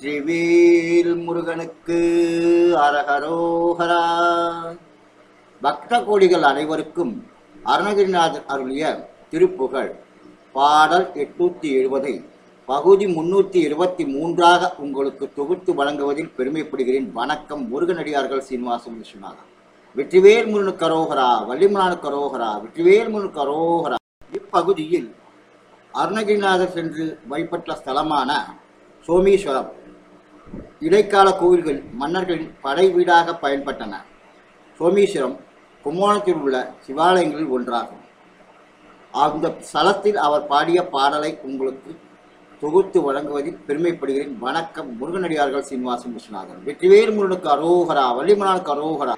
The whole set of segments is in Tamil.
வெற்றிவேல் முருகனுக்கு அரகரோகரா. பக்த கோடிகள் அனைவருக்கும் அருணகிரிநாதர் அருளிய திருப்புகழ் பாடல் 870 பகுதி 323 உங்களுக்கு தொகுத்து வழங்குவதில் பெருமைப்படுகிறேன். வணக்கம். முருகனடியார்கள் சீனிவாசன் விஸ்வநாதன். வெற்றிவேல் முருகனுக்கு அரோகரா, வள்ளிமலானுக்கு அரோகரா, வெற்றிவேல் முருகனுக்கு அரோகரா. இப்பகுதியில் அருணகிரிநாதர் சென்று வழிபட்ட ஸ்தலமான சோமீஸ்வரம் இடைக்கால கோவில்கள் மன்னர்களின் படை வீடாக பயன்பட்டன. சோமீஸ்வரம் கும்போணத்தில் உள்ள சிவாலயங்களில் ஒன்றாகும். அந்த ஸ்தலத்தில் அவர் பாடிய பாடலை உங்களுக்கு தொகுத்து வழங்குவதில் பெருமைப்படுகிறேன். வணக்கம். முருகனடியார்கள் சீனிவாசன் விஸ்வநாதன். வெற்றிவேல் முருகனுக்கு அரோகரா, வள்ளிமலானுக்கு அரோகரா.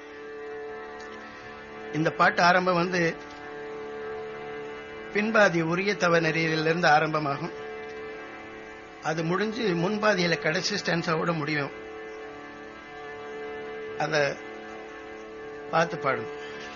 இந்த பாட்டு ஆரம்பம் பின்பாதி உரிய தவ நெறியிலிருந்து ஆரம்பமாகும். அது முடிஞ்சு முன்பாதியில கடைசி ஸ்டான்ஸாவோட முடியும். அத பார்த்து பாடும்.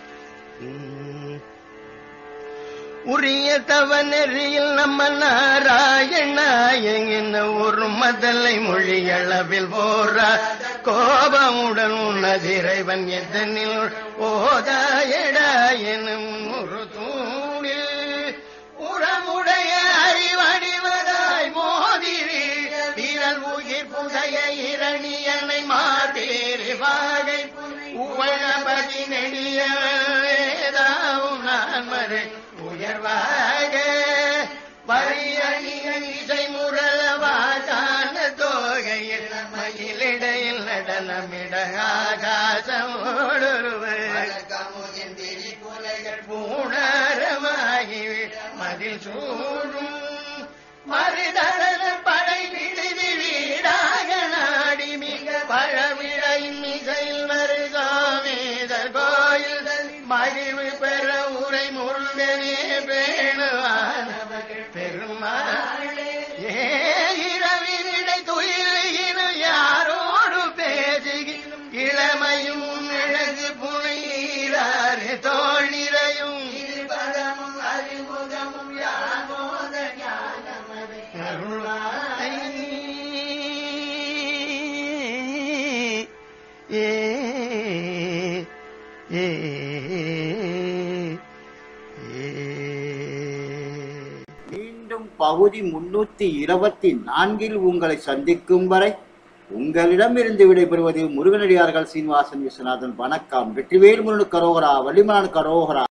உரிய தவ நெறியில் நம்ம நாராயணாயங்கின ஒரு மதலை மொழியளவில் போரா கோபமுடன் உன்னதிரைவன் எதனில் ஓதாயடா எனும் ஒரு தூணில் உரமுடைய அறிவடிவதாய் மோதிரி வீரல் உயிர் புதைய இரணியனை மாதேரி வாகை உவழபதி நெடியதாவும் நான் மறை உயர்வாக வரியணியன் இசை முரளவாகான தோகையில் மயிலிடையில் நடனமிட ஆகாசமோடுருவர் பூணரமாகி மதில் சூழும் மறுதள படை விடுதி வீடாக நாடி மிக பழவிடையின் இசையில் மருகாமேதர் கோயில் மகிழ்வு பெற உரை முருகனே பேணுவானவர்கள் பெருமாளே இரவினிடை துயிலுகினும் யாரோடு பேசுகினும் இளமையும் இழகு புனையிறாரு தோழிரையும் இருபதமும் அறிமுகமும் யாமோத ஞானமதை அருள்வாய். மீண்டும் பகுதி 324 உங்களை சந்திக்கும் வரை உங்களிடமிருந்து விடைபெறுவது முருகனடியார்கள் சீனிவாசன் விஸ்வநாதன். வணக்கம். வெற்றிவேல் முருகனுக்கு அரோகரா, வள்ளிமலானுக்கு அரோகரா.